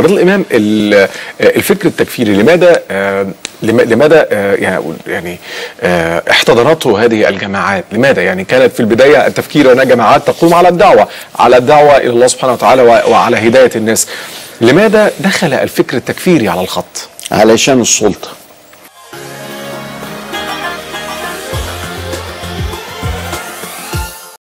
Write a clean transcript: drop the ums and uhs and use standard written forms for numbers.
فضيلة الإمام، الفكر التكفيري لماذا يعني احتضنته هذه الجماعات؟ لماذا يعني كانت في البداية التفكير أنها جماعات تقوم على الدعوة إلى الله سبحانه وتعالى وعلى هداية الناس؟ لماذا دخل الفكر التكفيري على الخط؟ علشان السلطة.